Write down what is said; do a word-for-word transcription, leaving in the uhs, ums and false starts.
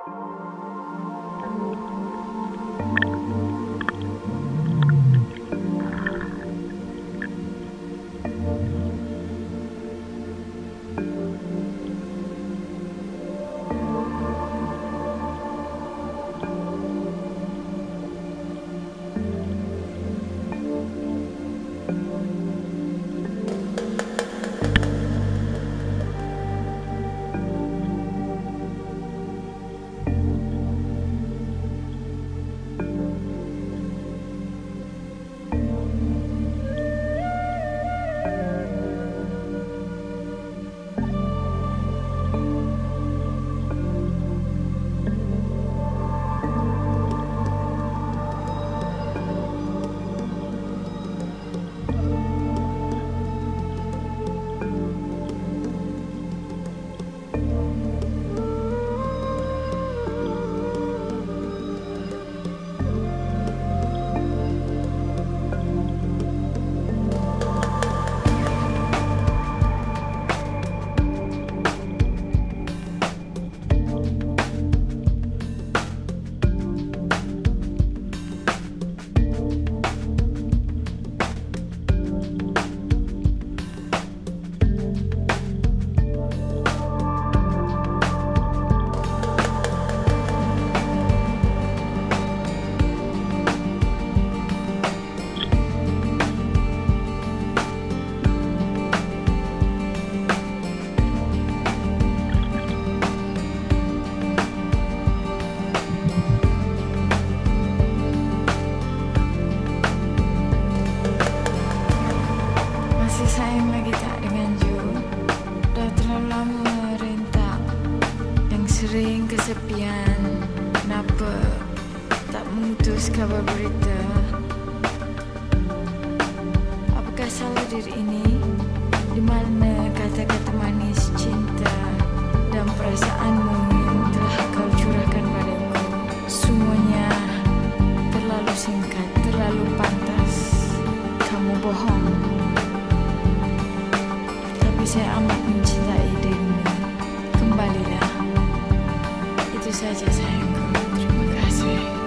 Sering kesepian, kenapa tak mengutus kabar berita? Apakah salah diri ini? Di mana kata-kata manis cinta dan perasaanmu yang telah kau curahkan padaku? Semuanya terlalu singkat, terlalu pantas. Kamu bohong, tapi saya amat mencintai dirimu. Kembalilah. Itu saja sayangku. Terima kasih.